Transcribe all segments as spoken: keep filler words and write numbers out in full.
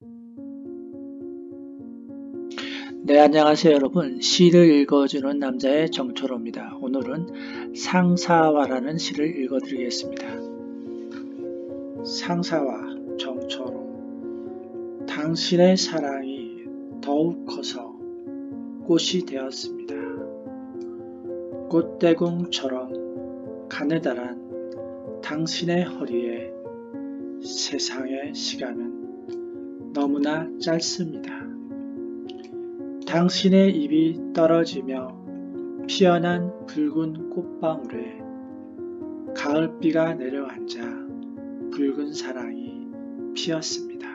네, 안녕하세요 여러분. 시를 읽어주는 남자의 정초로입니다. 오늘은 상사화라는 시를 읽어드리겠습니다. 상사화 정초로. 당신의 사랑이 더욱 커서 꽃이 되었습니다. 꽃대궁처럼 가느다란 당신의 허리에 세상의 시간은 너무나 짧습니다. 당신의 입이 떨어지며 피어난 붉은 꽃방울에 가을비가 내려앉아 붉은 사랑이 피었습니다.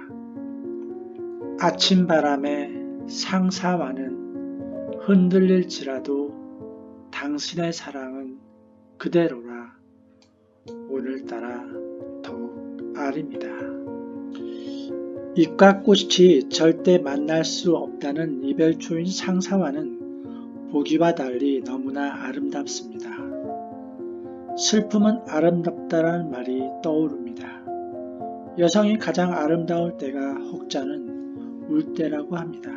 아침바람에 상사와는 흔들릴지라도 당신의 사랑은 그대로라 오늘따라 더욱 아립니다. 잎과 꽃이 절대 만날 수 없다는 이별초인 상사와는 보기와 달리 너무나 아름답습니다. 슬픔은 아름답다라는 말이 떠오릅니다. 여성이 가장 아름다울 때가 혹자는 울 때라고 합니다.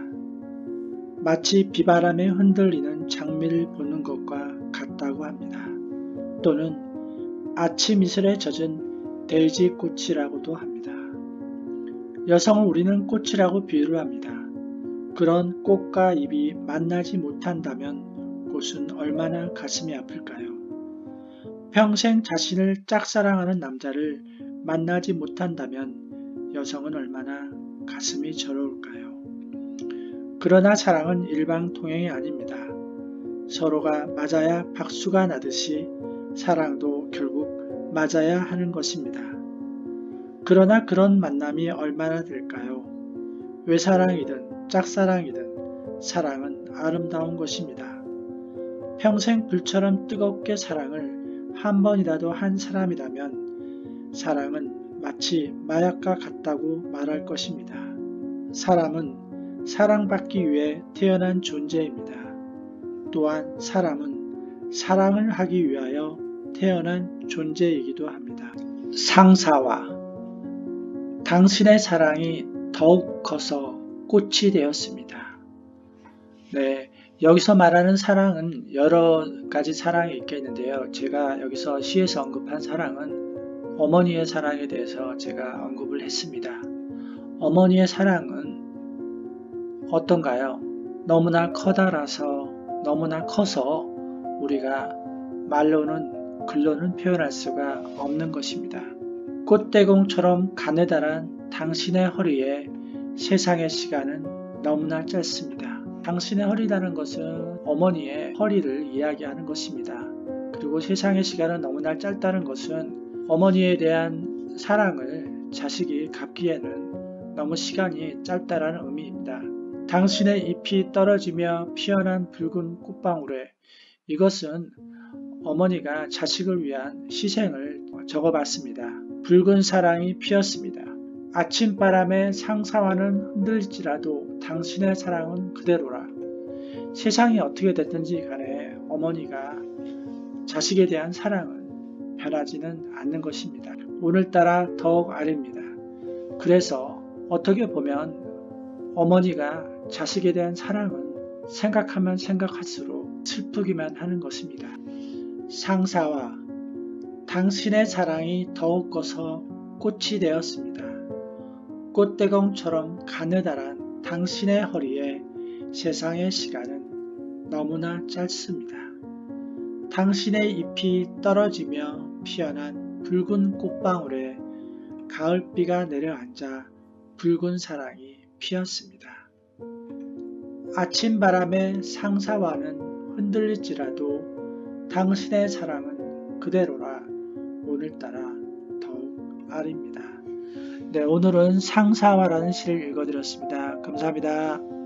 마치 비바람에 흔들리는 장미를 보는 것과 같다고 합니다. 또는 아침 이슬에 젖은 데이지꽃이라고도 합니다. 여성을 우리는 꽃이라고 비유를 합니다. 그런 꽃과 잎이 만나지 못한다면 꽃은 얼마나 가슴이 아플까요? 평생 자신을 짝사랑하는 남자를 만나지 못한다면 여성은 얼마나 가슴이 저려올까요? 그러나 사랑은 일방통행이 아닙니다. 서로가 맞아야 박수가 나듯이 사랑도 결국 맞아야 하는 것입니다. 그러나 그런 만남이 얼마나 될까요? 외사랑이든 짝사랑이든 사랑은 아름다운 것입니다. 평생 불처럼 뜨겁게 사랑을 한 번이라도 한 사람이라면 사랑은 마치 마약과 같다고 말할 것입니다. 사람은 사랑받기 위해 태어난 존재입니다. 또한 사람은 사랑을 하기 위하여 태어난 존재이기도 합니다. 상사와 당신의 사랑이 더욱 커서 꽃이 되었습니다. 네, 여기서 말하는 사랑은 여러 가지 사랑이 있겠는데요. 제가 여기서 시에서 언급한 사랑은 어머니의 사랑에 대해서 제가 언급을 했습니다. 어머니의 사랑은 어떤가요? 너무나 커다라서 너무나 커서 우리가 말로는 글로는 표현할 수가 없는 것입니다. 꽃대궁처럼 가느다란 당신의 허리에 세상의 시간은 너무나 짧습니다. 당신의 허리라는 것은 어머니의 허리를 이야기하는 것입니다. 그리고 세상의 시간은 너무나 짧다는 것은 어머니에 대한 사랑을 자식이 갚기에는 너무 시간이 짧다라는 의미입니다. 당신의 잎이 떨어지며 피어난 붉은 꽃방울에 이것은 어머니가 자식을 위한 희생을 적어봤습니다. 붉은 사랑이 피었습니다. 아침바람에 상사와는 흔들릴지라도 당신의 사랑은 그대로라. 세상이 어떻게 됐든지 간에 어머니가 자식에 대한 사랑은 변하지는 않는 것입니다. 오늘따라 더욱 아립니다. 그래서 어떻게 보면 어머니가 자식에 대한 사랑은 생각하면 생각할수록 슬프기만 하는 것입니다. 상사와 당신의 사랑이 더욱 커서 꽃이 되었습니다. 꽃대궁처럼 가느다란 당신의 허리에 세상의 시간은 너무나 짧습니다. 당신의 잎이 떨어지며 피어난 붉은 꽃방울에 가을비가 내려앉아 붉은 사랑이 피었습니다. 아침바람에 상사와는 흔들릴지라도 당신의 사랑은 그대로라 오늘따라 더욱 아립니다. 네, 오늘은 상사화라는 시를 읽어드렸습니다. 감사합니다.